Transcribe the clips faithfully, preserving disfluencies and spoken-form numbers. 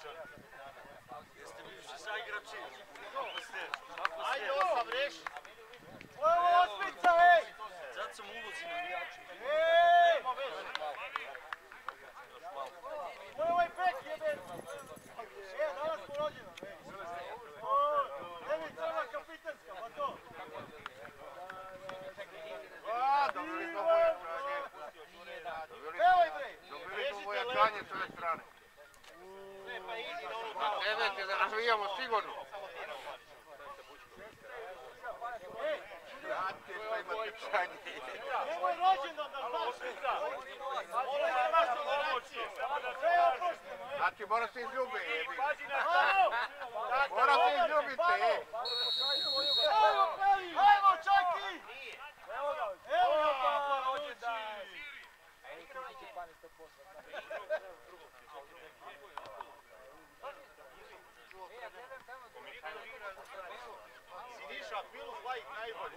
Jeste bivši saigrači? Ajde, osam reši. Ovo je osmica, ej! Sad sam ulozi navijači. Ej! Ovo je ovaj bek jeben! E, danas porođeno, ej! Ne mi treba kapitanska, pa to! A, dobili smo vojačanje. Evo i bre! Dobili smo vojačanje s ove strane. Na devet je da navijamo sigurno. Znate što imate čanje. Nemoj rođendan da znaš! Ovo je naša tolerancija! Sve je oprošteno, ej! Znači mora se izljubi, jebi. Mora se izljubiti, ej. Ajmo, Peli! Ajmo, Čaki! Evo ga! Evo ga, papa, rođendan! Siniša, Pilu, Flajk, najbolji.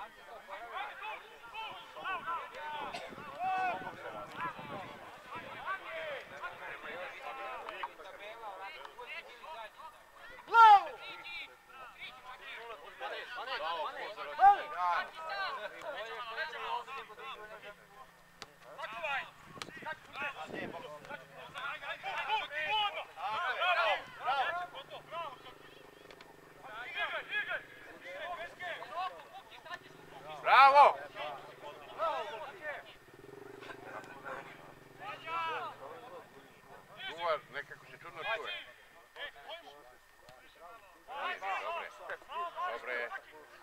Bravo! Bravo! Uvar, nekako se čudno čuje. Dobre. Dobre.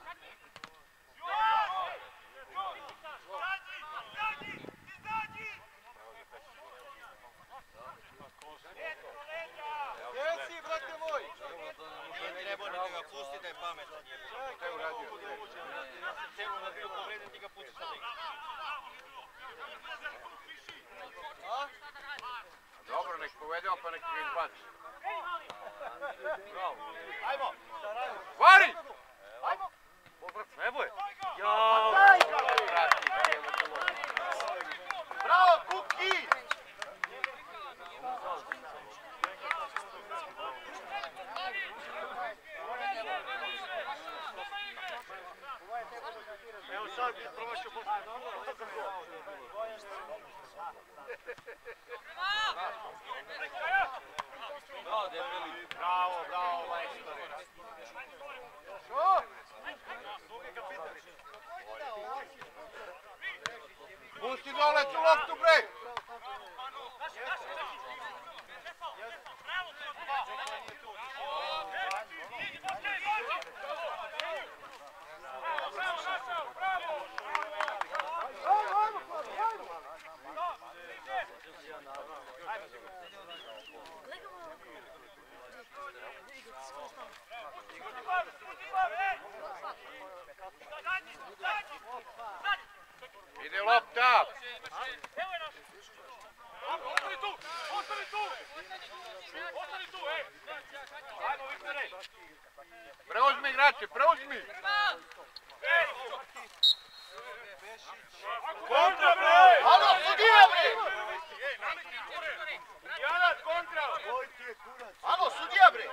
Gdje si, brate moj? Ne treba ni da ga pusti da je pametan. Šta je uradio? Celu na bio povredim ti ga pusti sa liga. Dobro, nek povedemo pa nek ga izbaci. Ajmo! Vari! Ajmo! Nebo je? Bravo, Kuki! Evo sad bi promašio posle. Bravo, bravo, majstore. Što? Pusti dole tu loptu, bre! Ide lopta! Ostani tu! Ostani tu! Ostani tu, ej! Ajmo, Viktore! Preuzmi igrače, preuzmi! Kontra, bre! Halo, sudija, bre! Janat, kontra! Halo, sudija, bre!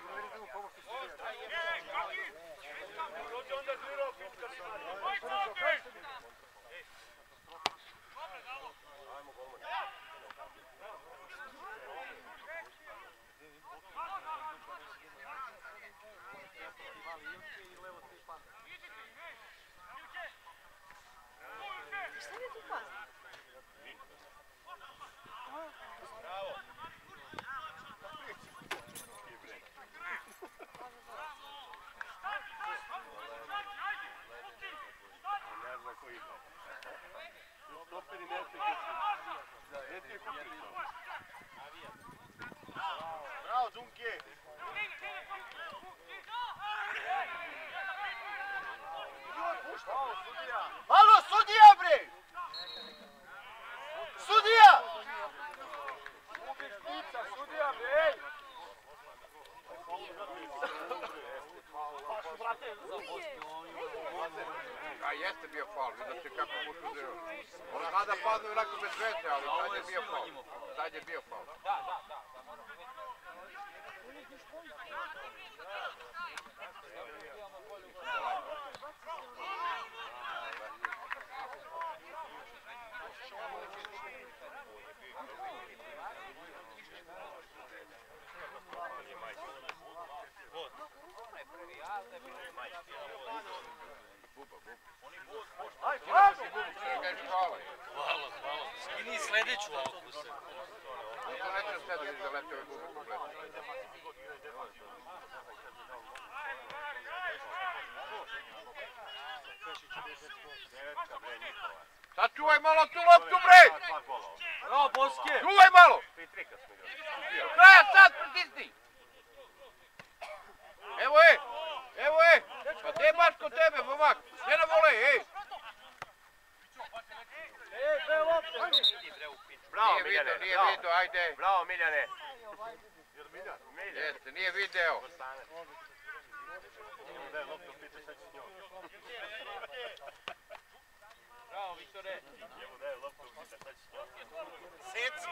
Dođe onda zvirao, Viktor. Oj, ovdje! Šta vi tu pazite? Bravo! Bravo, Dunke! Halo, sudija, bre! Sudija! Sudija, ej! A jeste bio faul, vidite kako mu šudirao. On zna da padnu onako bez veze, ali tad je bio faul. Tad je bio faul. Da, da, da. Hvala. Hvala, hvala. Skini sljedeću ovako se. To neće sada da lete ove bube kompletno. Sad čuvaj malo tu loptu, bre! Bravo, Boske! Čuvaj malo! Kraja sad pritisni! Evo je! Evo je! Pa gdje je baš kod tebe, momak? Gdje na vole, ej! Ej, dve lopte! Bravo, nije vidio, nije vidio, ajde! Bravo, Miljane. Jeste, nije video. Bravo, Viktore! Seci.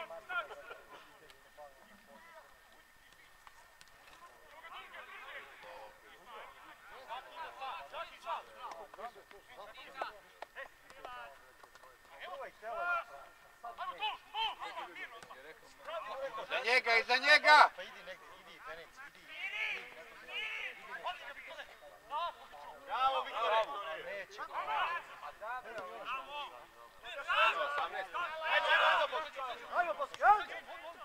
Za njega, iza njega! Pa idi negdje, idi, Fenici, idi. Bravo, Viktore! Neće. Ajmo, Boske, ajde!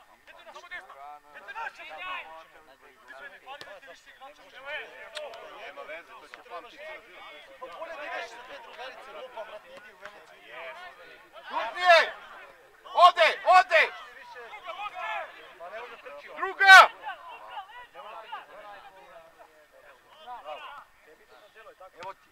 Nema veze, to će pamtiti cijel život. Pa bolje da ideš sa te drugarice lupa, brate, idi u Venicu. Šutnije! Ode, ode! Pa ne može trčio. Druga! Evo ti.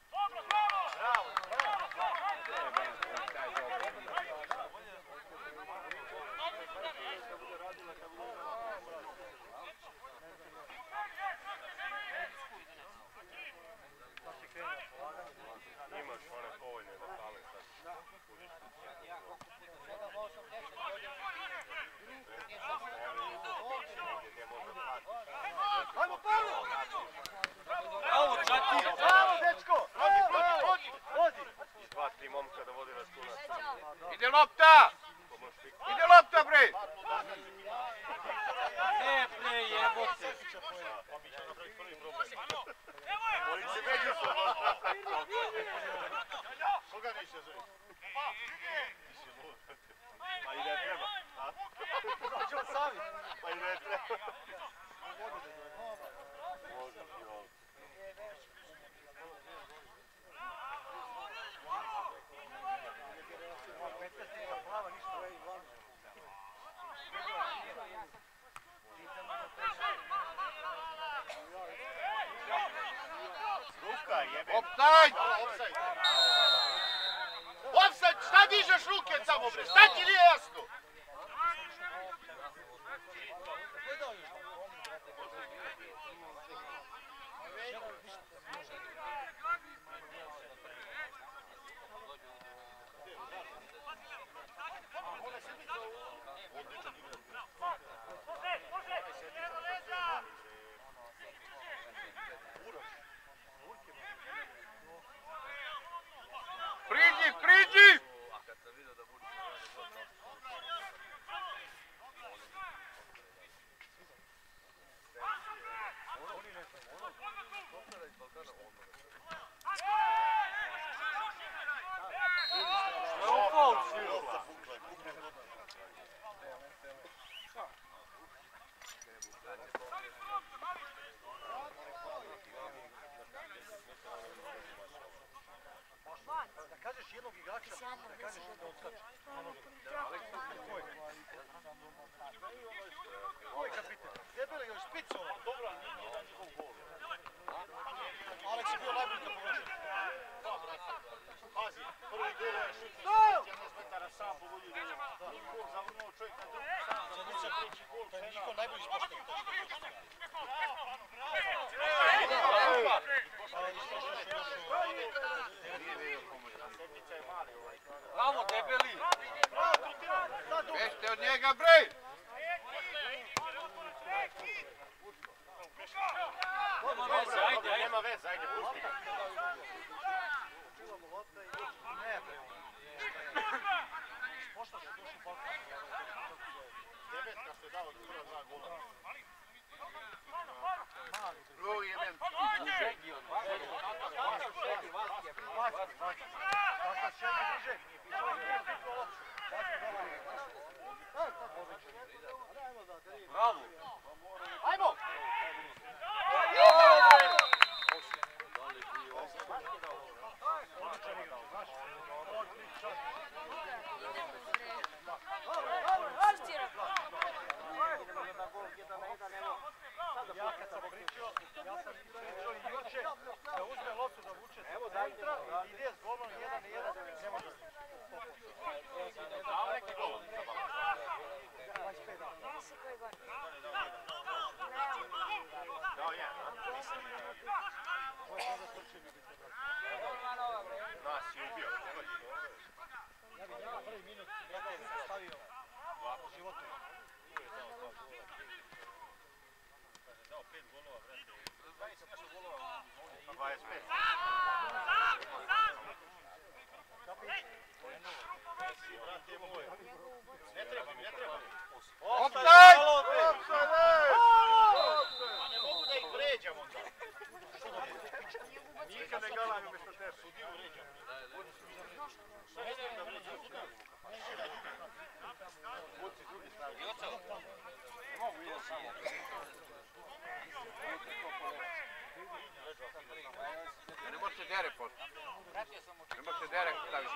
Imaš one povoljne lokale sad. Ajmo, Pavlo! Bravo, Čaki! Bravo, dečko! Bravo! Vodi! Dva, tri momka da vodi računa. Ide lopta! Ide lopta, bre! Ne, bre, jebote! Oni se međusobno. Koga više želi? Pa i ne treba. Hoćemo sami. Pa i ne treba. Može ti ovo. Ruka jebe. Offside! Offside, šta dižeš ruke samo bre? Šta ti nije jasno? Priđi, priđi! Da kažeš jednog igrača, da kažeš da odskače. Ko je kapitan? Debeli još špicu ono. Dobro, ali nije jedan njihov gol. Aleks je bio najbolji to površen. Pazi, prvi gol je šut No! jedanaest metara sam pogodio gol. Niko zavrnuo čovjek na drugi sam. To je treći gol, to je njihov najbolji spošten. Bravo, debeli! Bešte od njega, bre! Nema veze, ajde, ajde. Nema veze, ajde, pusti ga. Čila mu lopta i ne bre. Pošto se duši falka. Devetka se dao od prva dva gola. Mali. Drugi jedan. Šegi on. Šegi, Vaski je. Vaski, Vaski. Tako šegi druže. Bravo. Ajmo! Ja kad sam pričao, ja sam pričao i juče da uzme loptu da vuče sa centra i ide s golom jedan na jedan, ne može se popoći. Dao neki gol. dvadeset pet dana. Dao je. Ovo je možda strčili biti, brate. Nas je ubio. Ja bih na prvi minut, brate, stavio životu. dvadeset pet. Brate moj. Ne treba mi, ne treba mi. Offside! A ne mogu da ih vređam onda. Nikad ne galam umjesto tebe. Sudiju vređam. Šta ne znam da vređam sudiju? Buci drugi stavi. Ne mogu još samo. Ne može se derek postaviti. Ne može se derek staviti.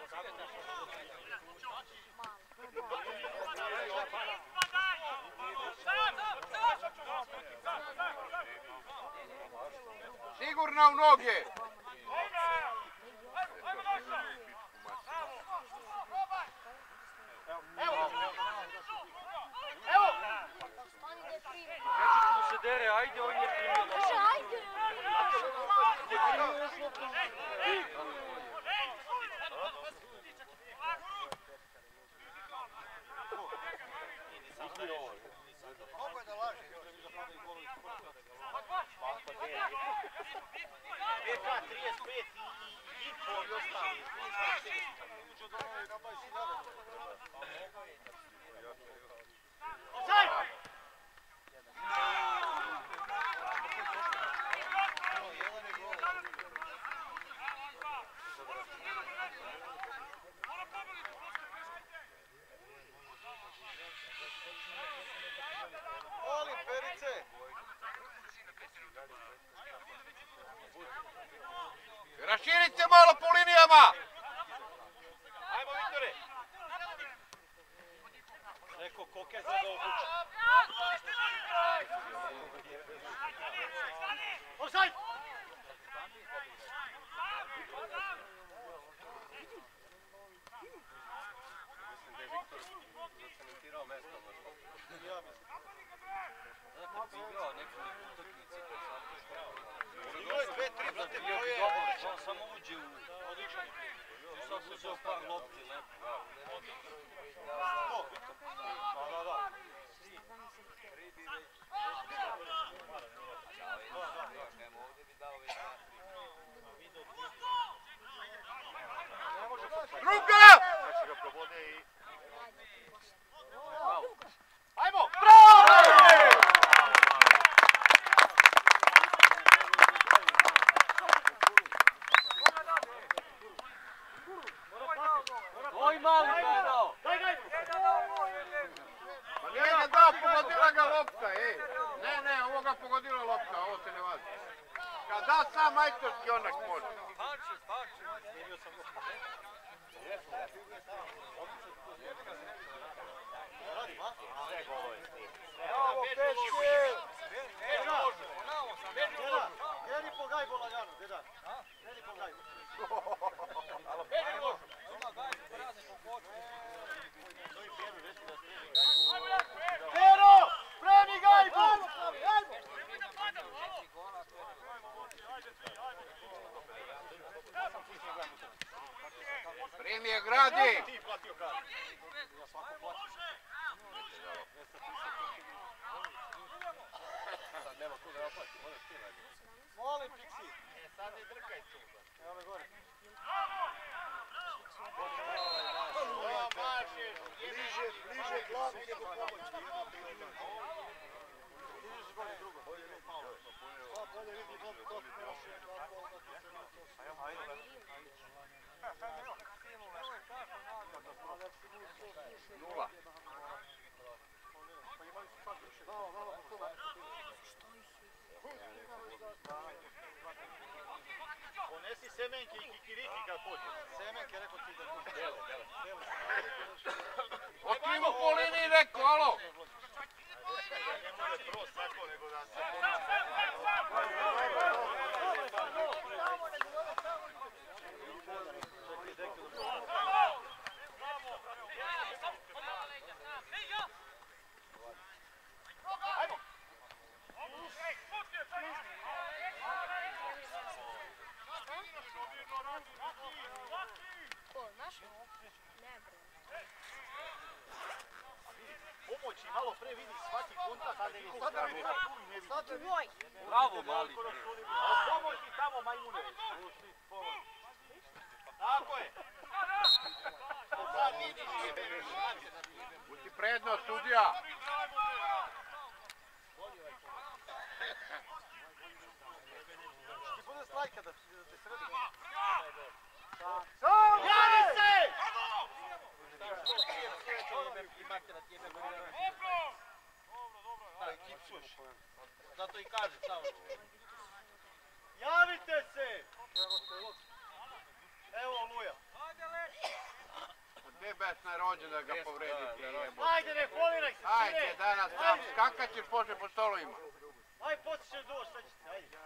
Sigurno u noge! Evo! Evo! Reći mu se dere, ajde, on je primio. Mogu je da laže. B K trideset pet i pol i ostali. Offside! Molim, Perice! Raširite malo po linijama! Ajmo, Viktore! Neko koke za da obuče. Offside! Ja mislim. Kad si igrao neku utakmici, kad sam Igrao je dve, tri, brate, bio je... on samo uđe u... Odličan. I sad uzeo par lopti, lepo. Da, da, da. Ne može baš. Druga! Sad će ga probode i... Ajmo! Oj, mali ga je dao! Daj ga! Pa nije ga dao, pogodila ga lopta, ej! Ne, ne, ovo ga pogodila lopta, ovo se ne vazi. Kad da sam majstorski onak može. Parče, parče. Bravo, Peće! Deda! Deda! Jedi po gajbu lagano, deda. Jedi po gajbu. Pero! Premi gajbu! Premije gradi! Sad nema tu da naplati, moraš ti raditi. Molim, Pixi. E, sad ne drkaj tu. Evo me gore. O, mašeš, Bliže, bliže glavu nego pomoći. Bliže gore drugo. Bolje vidi. Pa bolje vidi god to prošle. nula. Ponesi semenke i kikiriki kad pođe. Semenke, rekao ti da ne. Dele, dele. Otkrivo po liniji neko, alo! Ne može prvo sako, nego da se... Pomoći, malo pre vidi svaki kontakt, a ne vidi sad Tvoj. Bravo, mali. A pomoći tamo majmune. Tako je. Sad vidiš, jebeš. Buti prednost, sudija. Ti bude slajka da te sredi. Javi se! Zato i kaže, samo. Javite se! Evo Oluja. Gdje besna rođen da ga povrediti, jebo. Ajde, ne foliraj se, Ajde, sine! danas tam, skakat ćeš poslije po stolovima. Ajde, poslije ćeš doći, sad ćete, ajde.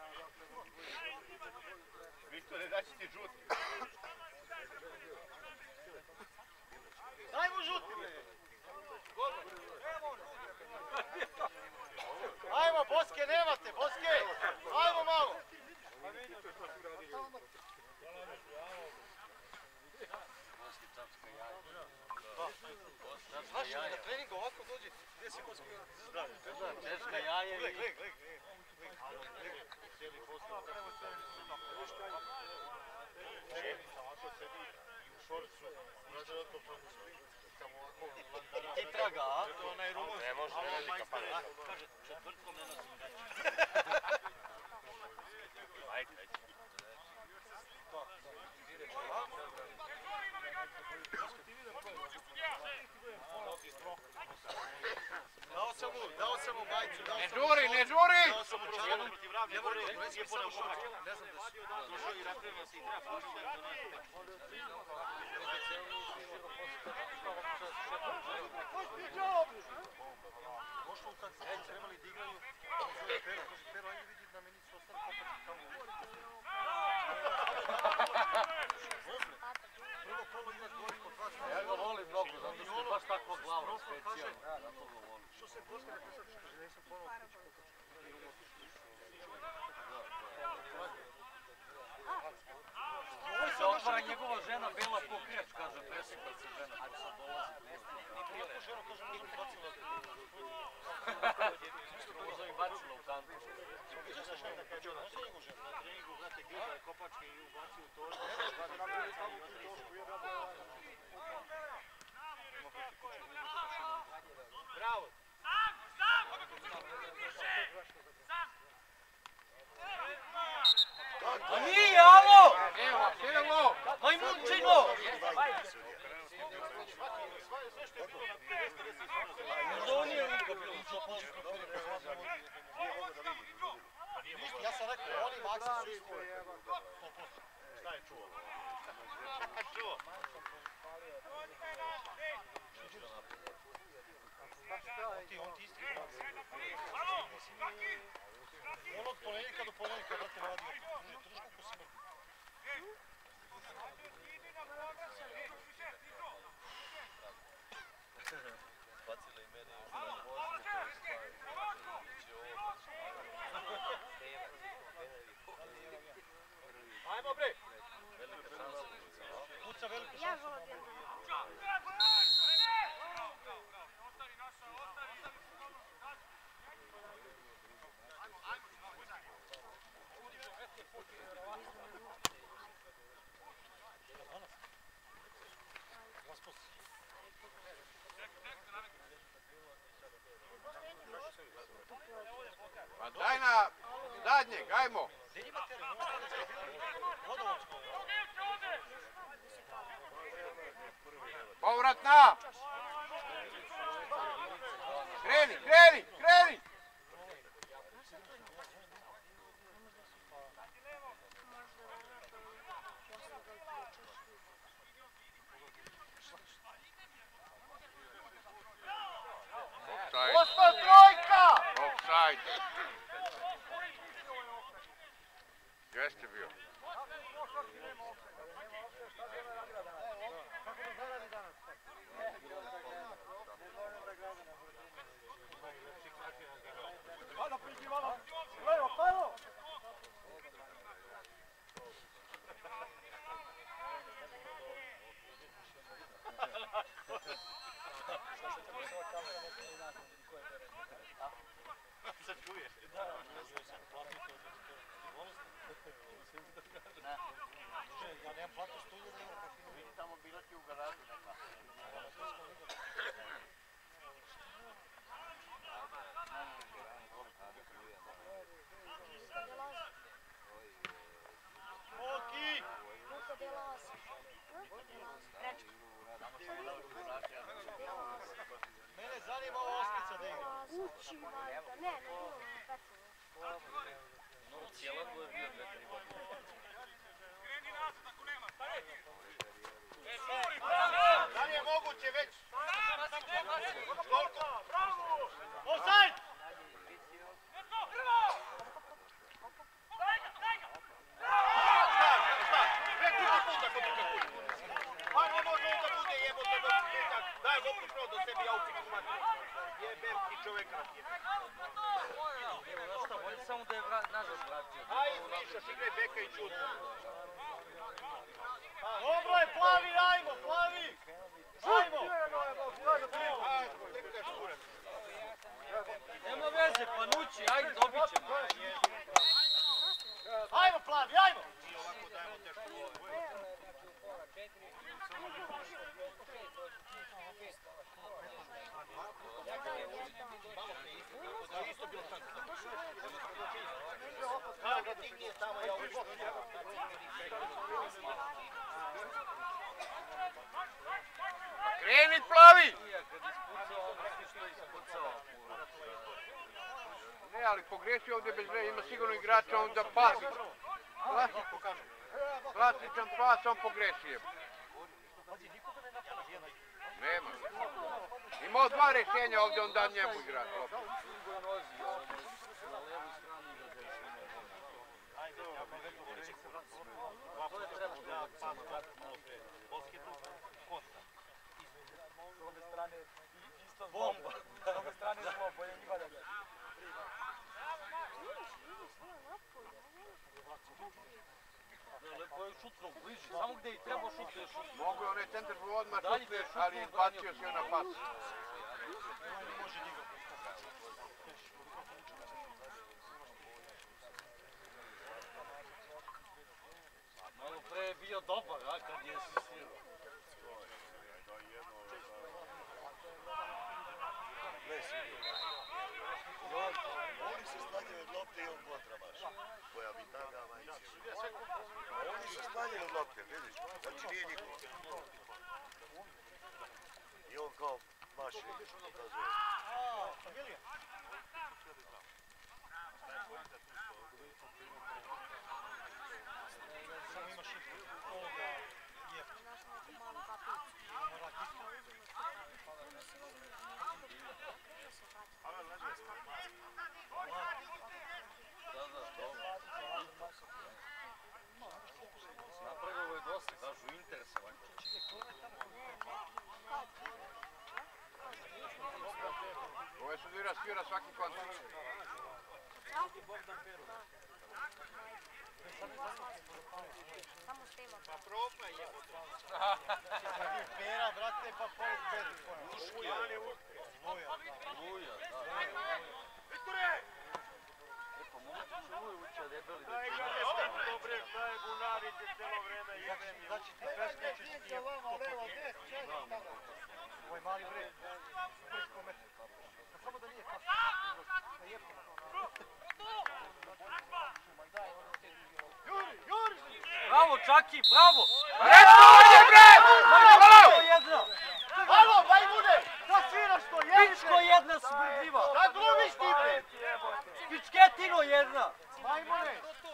Viktore, da će ti žuti. Daj mu žuti! Ajmo, Boske, nemate, Boske! Ajmo malo! Znaš, na treningu ovako dođe, gdje si Boske? Zdravo. Češka jaje i... Gledaj, gledaj, gledaj. Sjedi Boske. Ovako sedi i u šorcu. Znaš da to samo ovako landara. Ti traga, a? To je onaj rumunski. Ne može, ne velika pa ne. Kaže, četvrtkom ne nosim gaće. Ajde, ajde. Dao sam mu, dao sam mu majicu, dao Ne sam mu žuri, ne žuri! Dao sam mu čarapu protiv ravne gore, nije poneo kopačke. Ne znam da si. Došao i napravio se i treba pošli da Pošlo kad se trebali da igraju, zove Pero, kaže Pero, ajde vidi da me nisu ostali kopačke tamo. Prvo kolo imaš goli kod vas. Ja ga volim mnogo, zato što je baš takva glava specijalna. Ja, zato ga volim. Što se Boska ne presad, kaže, nisam ponovno kući kopačke. Ovo se otvara njegova žena Bela Pokrijač, kaže, presipla se žena. Hajde sad dolazi. Iako žena, kaže, nije mi bacila. Možda mi bacila u kantu. Vidio sam šta da kaže, on se njegu žena. Na treningu, znate, gleda kopačke i ubaci u točku. Bravo! A nije, alo! Evo, evo! Majmunčino! Sve što je bilo na dvjesto deset ono. Možda on nije liga bilo. Ja sam rekao, oni Maksa su istoje. Šta je čuo? Čuo? Ti, on ti isti. Onog ponedjeljka do ponedjeljka, brate, radi. Drži koliko si mrti. Bacila i mene još na vožnju. Ajmo bre! Velika šansa. Puca veliku Ja šansu. volim. Povratna! Kreni, kreni, kreni! Osman trojka! Offside. Jeste bio. Levo, Pavo! Se čuje. Ja nemam platu sto hiljada eura. Vidi tamo bila ti u garažu neka. Oki! Mene zanima ova osmica da igra. Uči, majka, ne, ne, ne, No, cijela mu je bio dve, tri godine. Kreni nazad ako nema, stani! Da li je moguće već? Koliko? Bravo! Offside! Neko! Prvo! Daj ga, daj ga! Već drugi put ako ti kako. Pa ne može on da bude jebote do svijetak. Daj go prišao do sebi, ja upikam mati. Jebem ti čoveka. Evo, znaš šta, bolje samo da je nažalost vratio. Aj, izmišaš, igraj beka i čuti. Dobro je, plavi, ajmo, plavi! Ajmo! Nema veze, Panucci, ajde, dobit ćemo. Ajmo, plavi, ajmo! Kreni plavi! Kad ispucao, misli što je ispucao. Ne, ali pogreši ovdje bez vremena, ima sigurno igrača, onda pas. Klasičan pas, on pogreši. Nema. Imao dva rješenja ovdje, on da njemu igra. Drugo nozi, ovo na levu stranu da desimo. To je trebalo da S ove strane isto bomba. S ove strane zlo, bolje njima da ga. lepo je šutno bliže, samo gdje i treba šutno je šutno. Mogu je onaj centar odmah šutne, ali izbacio se na pas. Malo pre je bio dobar, a kad je asistirao. Oni se stanjaju od lopte i on kontra baš. Koja bi taga vanjci. Oni se stanjaju od lopte, vidiš? Znači nije nikoga. I on kao maše i pokazuje. A, familija. Samo imaš ovoga jeftina. Da, da, dobro. Napravilo je dosta, kažu interesovan. Ovo je sudira svira svaki kontakt. Samo stema. Pa proba je. Kad je pera, brate, pa pored peri. Uški, ali uški. Luja, da. Viktore! E pa mogu ti čuju uče debeli da Daj ti... ga ne sam dobre, daj bunarite celo vreme, jebem je. Znači ti preskočiš ti je vama levo, gdje? Ovo je mali bre. Preko metra. Samo da nije kasno. Da jebno. Juri, Juri! Bravo, Čaki, bravo! Reći bre! Pičko jedna! Halo, majmune! Šta sviraš to, jebite? Pičko jedna smrdljiva! Šta glumiš ti, bre? Pičketino jedna! Majmune!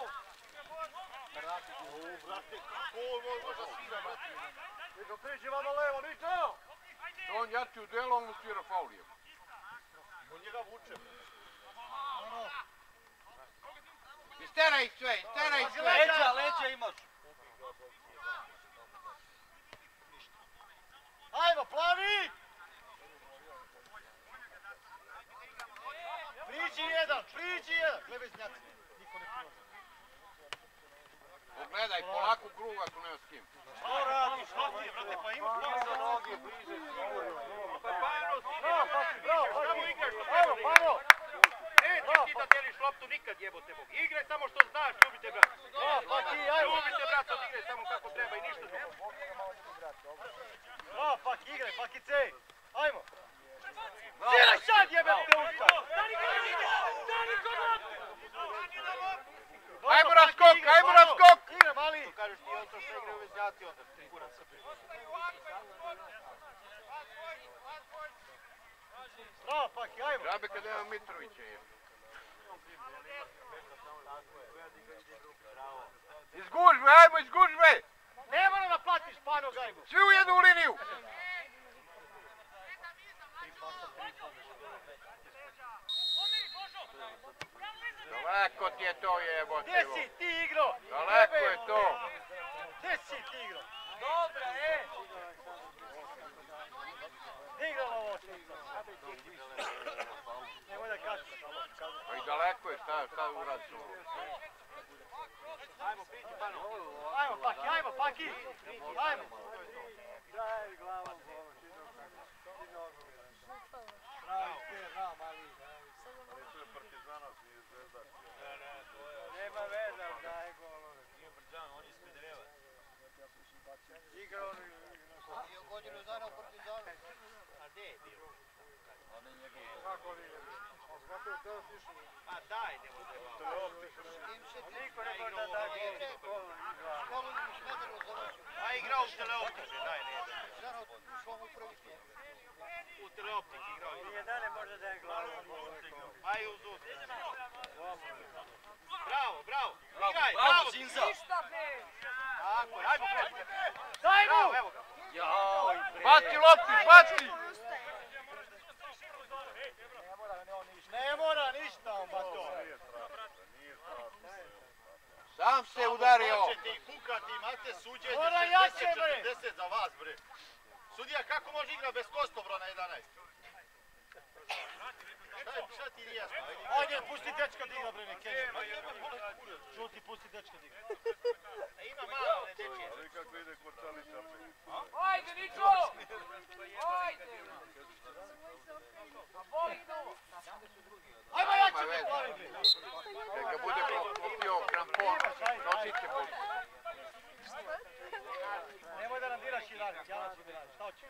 Niko priđi vama levo, niko! On jači u duelu, on mu svira faulijem. On njega vuče. Isteraj ih sve, isteraj ih sve. Leđa, leđa imaš! Ajmo, plavi! Priđi jedan, priđi jedan! Gle bez njaci, niko ne prilazi. Pogledaj, polako krug ako nema s kim. Što radiš, što ti je, brate, pa imaš Iza noge, bliže sigurno. Pa Pano, ti Bravo, Paki, bravo, Samo Paki! igraš što Evo, treba da Pano! Nećeš ti da deliš loptu nikad, jebote Bog. Igraj samo što znaš, ljubite brat. Bravo, Paki, ajmo! Ljubite brat, od igraj samo kako treba i ništa drugo. Bravo, Paki, igraj, Pakice! Ajmo! Bravo. Sviraj sad, jebete usta! Ajmo na skok, ajmo na skok! Igra, mali! Kažeš ti on to što igraju veznjaci onda, kurac sa bre. Bravo, Paki, ajmo! Žabe kad nema Mitrovića je. Iz gužve, ajmo iz gužve! Ne mora da platiš, Pano, gajbu! Svi u jednu liniju! Daleko ti je to jebote. Gdje si ti igro? Daleko je to. Gdje si ti igro? Dobra, e! Gdje igrala ovo činca? Nemoj da kažeš. Pa i daleko je, šta, šta uradiš ovo? Ajmo, priđi Pano. Ajmo, Paki, ajmo, Paki! Ajmo! Nema veze, daj golove. Nije Brđan, on je iz Smederevac. Igrao on i godinu dana u Partizanu. A gdje je bio? On je njegov. Kako on igra? Ma daj, nemoj se malo. Niko ne može da da gol. Školu u Smederevu završio. A igrao u teleoptici, daj, ne. Žena ušla mu u prvi tim. U teleoptici igrao. Nije da ne može da je glavu. A i uz uz. Bravo, bravo. Bravo, Igraj, bravo, bravo. Zinza! Tako, ajmo, bravo. Daj Bravo, mu! evo ga. Jao, bre! Baci lopti, baci! Ne mora ništa on bato. Sam se udario. Hoćete i kukati, imate suđenje Mora šezdeset jače, bre. četrdeset za vas, bre. Sudija, kako može igrati bez Kostobro na jedanaest? Šta, šta ti nije jasno? Ajde, pusti dečka da igra, bre, ne kenje. Čuti, pusti dečka da igra. A ima malo, ne dečije. Ali kako ide Korčalića. Ajde, Ničo! Ajde! Ajmo jače, bre, plavi, bre. Neka bude popio krampon, nosit će bol. Nemoj da nam diraš i radiš, ja nam ću da radiš. Šta hoćeš?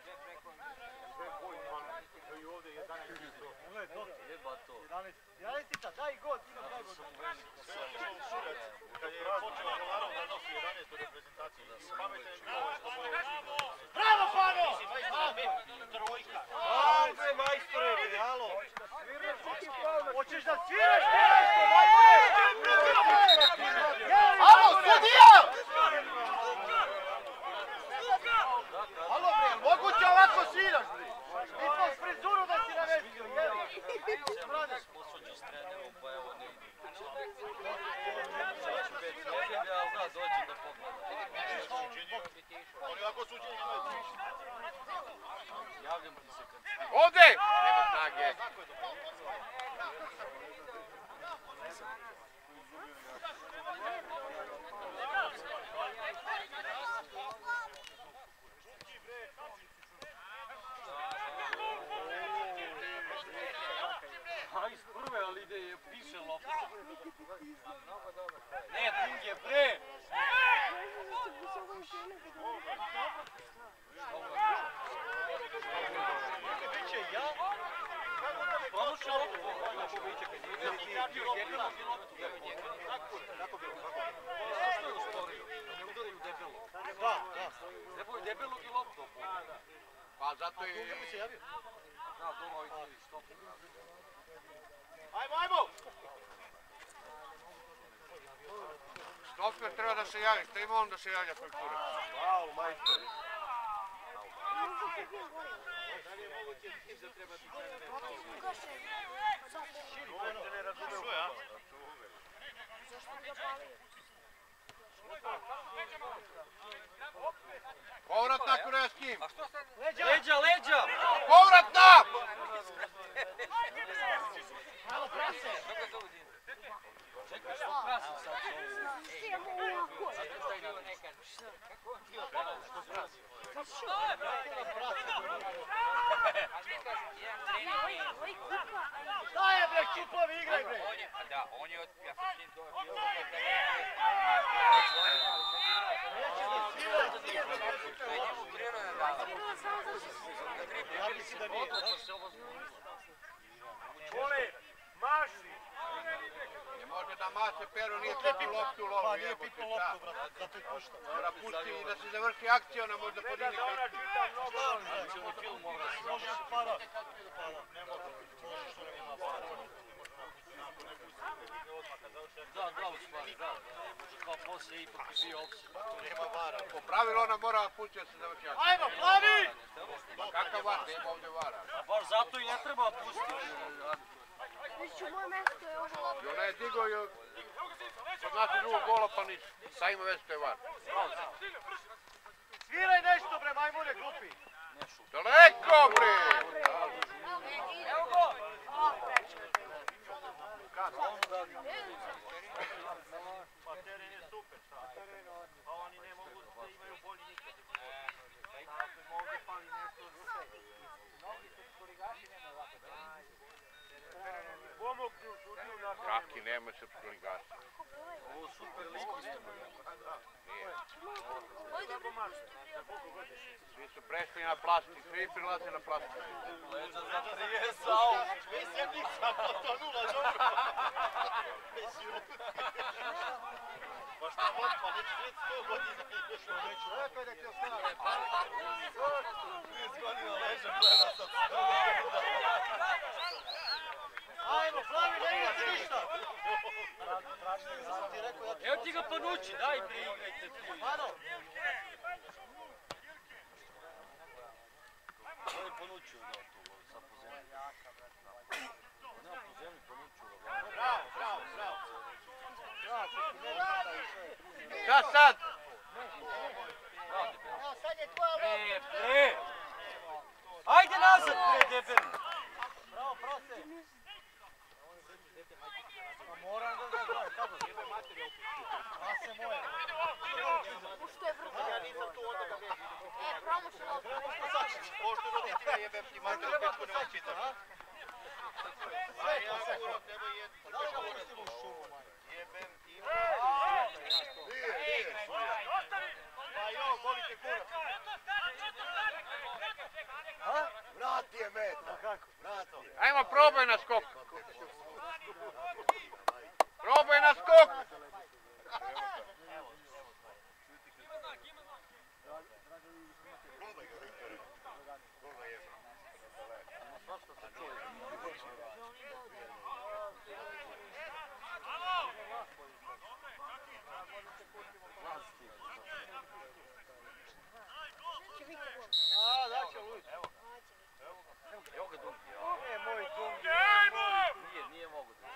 Ule, dot. Jeba to. jedanaest. jedanaestica, daj god, ima daj god. Kad je počeo Kolarov da nosi jedanaest u reprezentaciji. Pametan je bilo što mu je... Bravo, Pano! Trojka. Ajde, majstore, bre, halo. Hoćeš da sviraš ti nešto, majmune? Halo, sudija! Halo, bre, moguće ovako sviraš, bre? I to s frizuru da si namestio, jeli? Bradiš. Posuđi s trenerom, pa evo ne ide. Već ne ide, ali da, dođem da pogledam. Oni ovako suđenje imaju tri. Javljam ti se kad... Ovdje! Nema snage. A iz prve, ali ide je piše lopta. Ne, druge, bre! Biće ja? Promuši loptu. Što je usporio? Ne udaraju debelo. Da, da. Trebaju debelog i loptu. Pa zato i... Dunga mi se javio. Da, doma ovi ti što. Ajmo, ajmo! Stoper treba da se javi, što ima on da se javlja koji kurac. Wow, majstor. Povratna Kurevski! Leđa, leđa! Povratna! Malo prase. Čekaj, što prasi sad? Daje bre, kupovi, igraj bre. Da, on je od... Ja sam s njim dobio... Ja mislim da nije. Vole, maši! Ne može da maše Pero, nije pipnu loptu u lovu, Pa nije jebote, pipnu šta? loptu, brate, zato i pušta. Mora pusti i da se završi akcija, ona možda podigne Da ona krečku. čita mnogo... Ćemo film mora se. Možeš pa da. Pa da, ne može. Možeš što ne ima para. Da, da, u stvari, da. Može kao poslije ipak i bio opcije. Nema vara. Po pravilu ona mora pusti da se završi akcija. Ajmo, plavi! Pa kakav var, nema ovdje vara. A baš zato i ne treba pustiti. Znači, moje mesto je ovo. I ona je digao i kod nas je drugog gola pa nisu. Sad ima već što je var. Sviraj nešto bre, majmune glupi. Daleko bre! Evo go! O, prečko. Pa teren je super, šta? Pa oni ne mogu da imaju bolji nikad. Ako im ovdje fali nešto od sebe. Mnogi su koligaši nema ovako da pomognu, šutiju na Kaki nema srpsko ligaša. Ovo super liga. Oj, dobro, Svi su prešli na plastik, svi prilaze na plastik. Leđa za trijesao. Sedmica potonula, dobro. Pa šta god, pa neće vidjeti sto godina. Što neću, rekao je da ti ostaje. trideset godina ležem, gleda sad. Ajmo, plavi, ne idete ništa. Sam ti rekao, ja ti... Evo ti ga Panući, daj priigrajte ti. Mano, To je Panući udao tu, sad po zemlji. Nema po zemlji Panući udao. bravo, bravo, bravo. Šta sad? Evo, sad je tvoja Pre, pre! Ajde nazad, pre, debeli! Bravo, prase. Moram da ga gledam, kako? Prase moje. Što je vrlo? Ja nisam tu, onda ga vežim. E, promošeno. Pošto roditelja jebem ti mater u petku ne očitam. Sve Ja to, sve. kurov, nemoj jedno. Da li ga pustimo u šumu, majke? Jebem ti. Nije, nije. Pa jo, volite kurac. Vrati je meta. Kako? Vrati je. Ajmo, probaj na skok. Probaj na skok. Probaj ga, Viktore. Probaj je. Će Vika gol. A, da će Luis. Evo ga Dungi. E, moj Dungi. Nije, nije mogu da.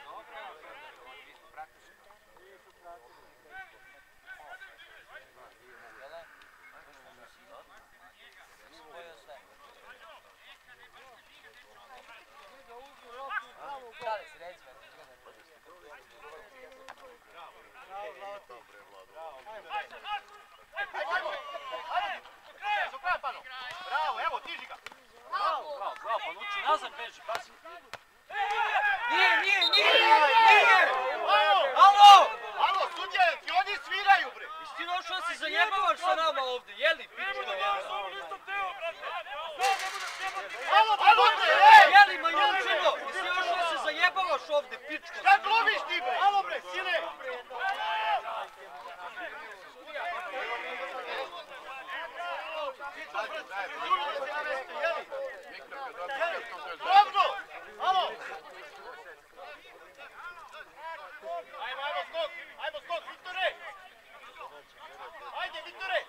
Bravo, evo, tiži ga. Bravo, bravo, bravo, Panući, nazad beži, pazi. Nije, nije, nije, nije! Alo! Alo, sudje, ti oni sviraju, bre. Jesi ti došao da se zajebavaš sa nama ovdje, jeli? Pičko je. Alo, alo, bre, ej! Jeli, manjučino! Jesi ti došao da se zajebavaš ovde, pičko. Kad loviš ti bre? Alo bre, sine! Pravdo! Alo! Ajmo, ajmo, skok! Ajmo, skok, Viktore! Ajde, Viktore!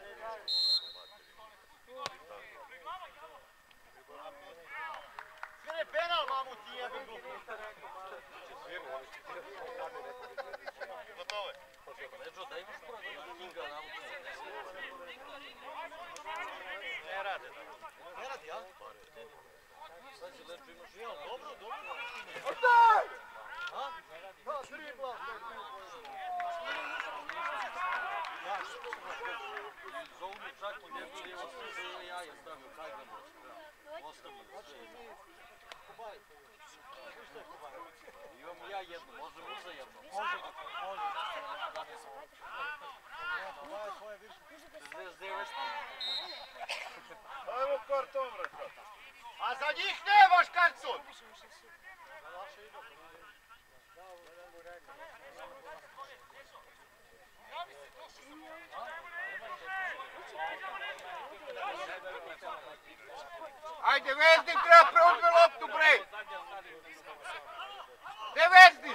Svire penal, mamu ti jebim glupo. Gotovo je. Leđo, da imaš prvo da Kinga nauči. Ne rade, da. Ne radi, a? Sad će Leđo imaš... Evo, dobro, dobro. Otaj! A? Da, dribla. Zovu mi čak po njegu ili evo stiže ili ja je stavio, kaj ga može. Ostavio sve. Imam ja jedno, možem uzajemno. Može, može. Ovo je tvoje više. šezdeset devet. Ajmo karton, brata. A za njih nemaš karton! Ajde, Veznik treba preuzme loptu, bre! Gde Veznik?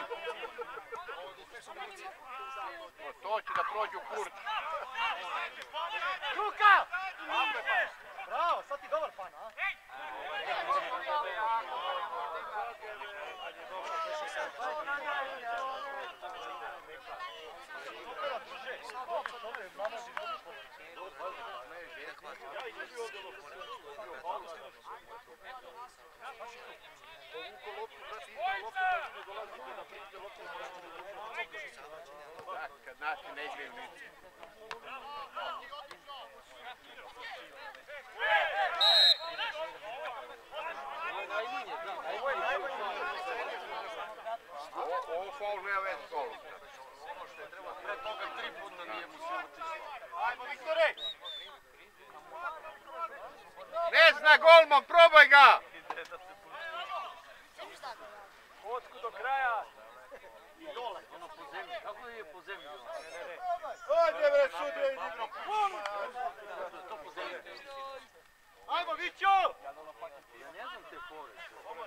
O, to će da prođu kurt. Ruka! Bravo, sad ti dobar pan, a? Kad naši ne igraju nici. Ovo faul nema već s golom. Pre toga tri puta nije mu se učišlo. Ajmo, Viktore! Ne zna golman, probaj ga! Kocku do kraja! I dole, ono po zemlji. Kako je po zemlji? Ajde, bre, sudija, idi bre. To po zemlji. Ajmo, Vićo! Ja ne znam te povrede.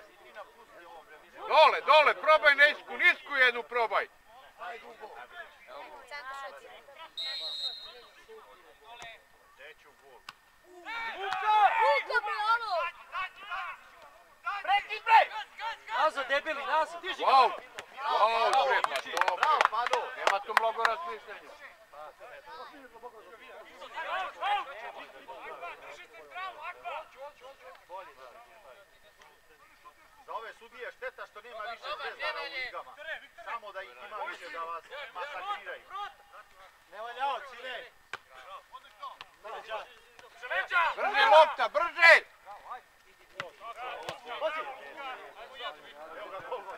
Dole, dole, probaj nisku, nisku jednu probaj. Ruka bre, alo! Prekid bre! Nazad, debeli, nazad! Wow, wow, bre, pa dobro. Bravo, Pado! Nema tu mnogo razmišljanja. Za ove sudije šteta što nema više zvezdara u ligama. Samo da ih ima više da vas masakriraju. Ne valjao, cine! Brže lopta, brže! Pazi! Evo ga gol.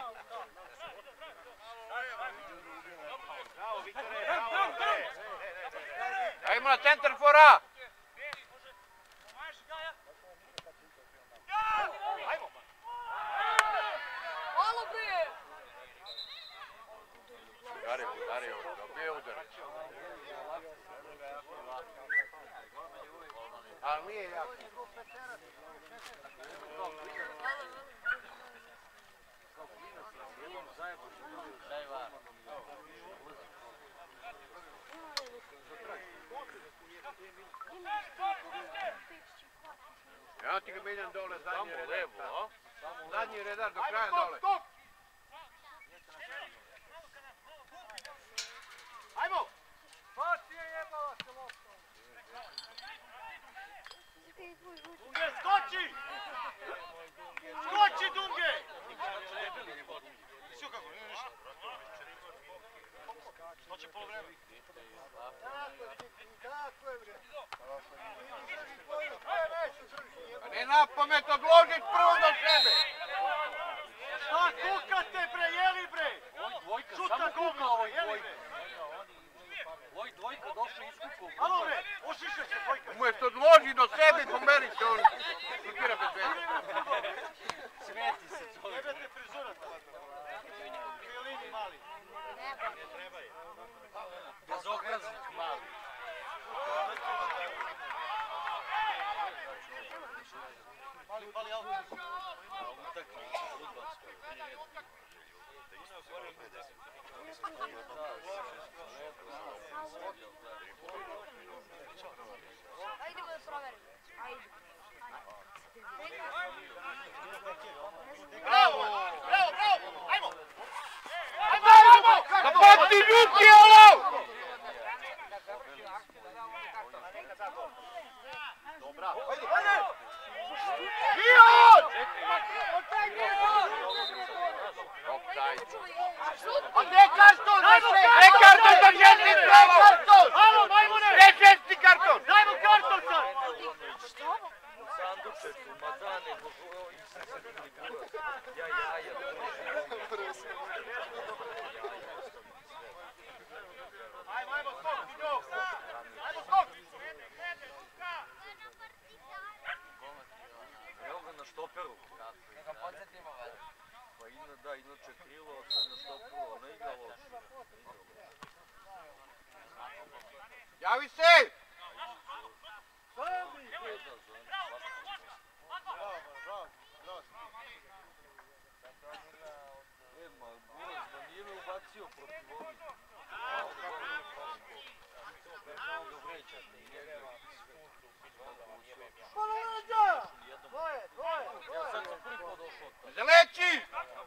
Bravo, Viktore, bravo, Viktore! Dajmo na centar fora! Ajmo! Alo bre! Udario, udario, dobio udar. Ali nije jako. Ja ti ga menjam dole, zadnji redar. Zadnji redar do kraja dole. Ajmo! Baci je jebala se lopta! Dunge, skoči! Skoči, Dunge! Sve kako, nije ništa. Što će polovreme? Tako je bre. A ne na pamet odložit prvo do sebe. Šta kukate bre, jeli bre? Ovoj dvojka, Šuta samo kuka govno, ovoj jeli dvojka. bre? Ovoj dvojka došao i iskupao. Alo bre, ošiše se dvojka. Umjesto odloži do sebe, pomeri se on. Šutira bez veze. Smeti se čovjek. Jebete frizura. Ajde da proverim. Ajde. Bravo! Bravo, bravo! Ajmo! Ajmo, ajmo! Da pati ljuti, alo! Dobra. Ajde! Ion! A gdje je karton? Ne karton za žesti pravo! Alo, majmune! Ne žesti karton! Daj mu karton sad! Ajmo, ajmo, skok, Dinjo! Ajmo, skok! Evo ga na štoperu. Neka podsjetimo vas. Pa ina, da, inače krilo, a sad na štoperu, a ne igra loš. Javi se! E, ma, Buras, da nije me ubacio protiv ovih. Samo ga vrećate i njega. Dvoje, dvoje! Ja sad sam prvi put došao od toga. Zaleći!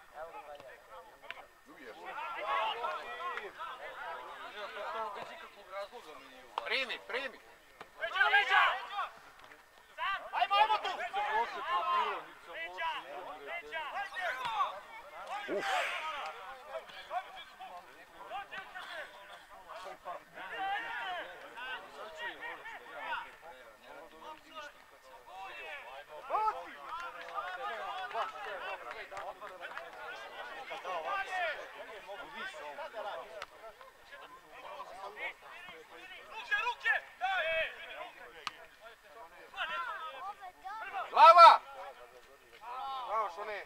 Ja to tamo bez ikakvog razloga mi nije ubacio. Primi, primi! Ajmo, ajmo tu! Nisam loše planirao, nisam loše igrao. Uf! Sad ću im moći da ja opet treram, ne radim ovdje ništa kad sam Glava! Bravo, Šone!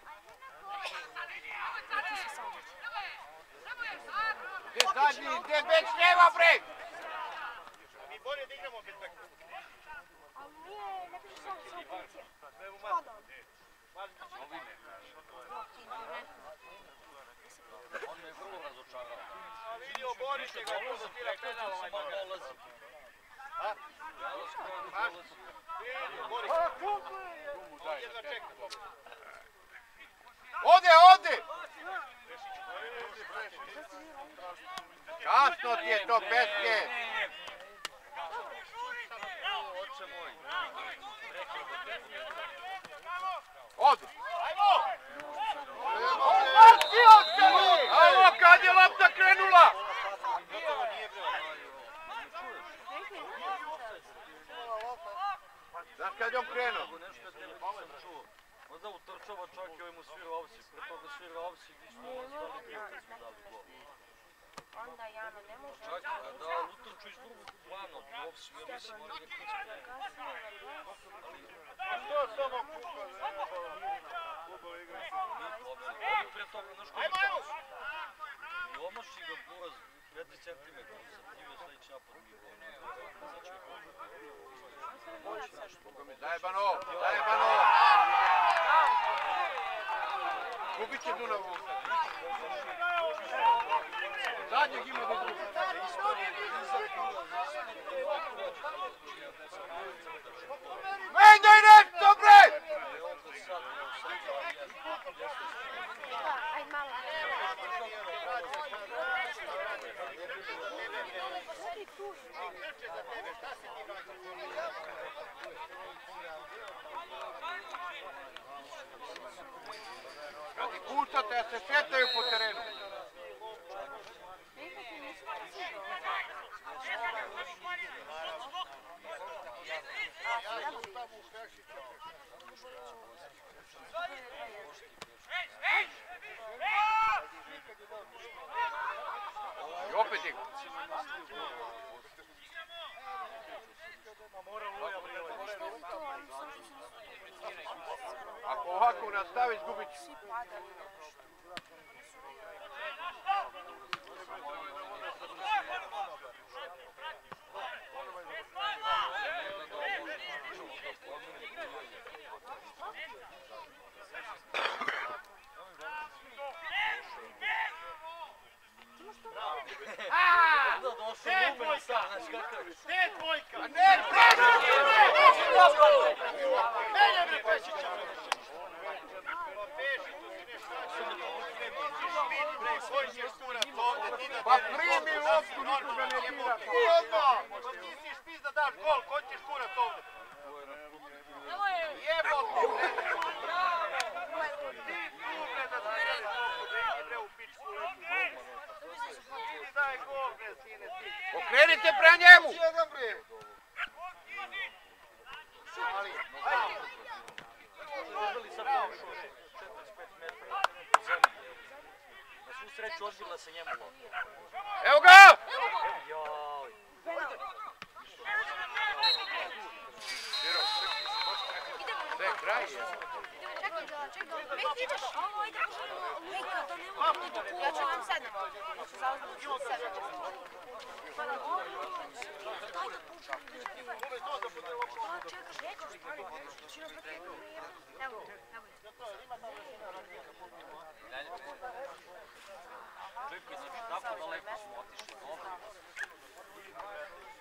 Gdje zadnji, gdje bek s ljeva, bre! Mi bolje da igramo bez beka. Ali nije, ne piše samo samo policija. Spada. On me je vrlo razočarao. Vidio, borite ga, ovo zapira penal, ovaj Malo mora. dolazi. A? Malo skoro dolazi. Vidio, borite. On jedva čeka. Ode, ode! Kasno ti je to, peske! Oče moj. Ode! Ajmo! Odbacio se! Alo, kad je lopta krenula? Gotovo nije bilo. Znaš kad je on krenuo? Nego nešto je tebe nisam čuo. Onda utrčava čak i ovaj mu svira offside. Pre toga svira offside i smo ostali prije kad smo dali gol. Onda Jano ne može. Čak i kada utrču iz drugog plana u offside, ja mislim oni je kroz To samo kuka, Oni pre toga, znaš koji Ajmo, ajmo! I omaši ga Buraz peti centimetar, sa time sledeći napad mi gol. Zajebano, zajebano! Gubit će Dunavu. Zadnjeg ima do drugog. Menjaj nešto, bre! Ajde malo. Kad ih puštate, ja se šetaju po terenu. I opet ih. Ako ovako nastaviš, gubit ću. Znaš kako je? Gdje je dvojka? Ne, Menje bre Pešića! Pa Peši, tu si nešto vidi bre, koji ćeš kurac ovdje, ti da pa primi loptu, nikoga ne dira. Odmah! Pa ti si špiz da daš gol, ko ćeš kurac ovdje? Jebote bre! Ti tu bre da daš loptu, bre, idi bre u pičku lepu. Ti daj gol bre, sine, ti. Okrenite pre njemu. Jedan bre! Ali, ajde! Dobili sad četrdeset pet metara u zemlji. Na svu sreću odbila se njemu lopta. Evo ga! Joj. Sve, kraj je. Čekaj da, čekaj da. Već ti ćeš. Ovo, ajde poželimo Lika, da ne mogu da kuva. Ja ću vam sednem. Ja ću zauzmati sednem. Pa na ovo. Ajde poželimo. Ove to da bude lopta. A čekaj, nećeš stvari. Ću nam protiv. Evo, evo. Čekaj, znači tako daleko smo otišli. Dobro.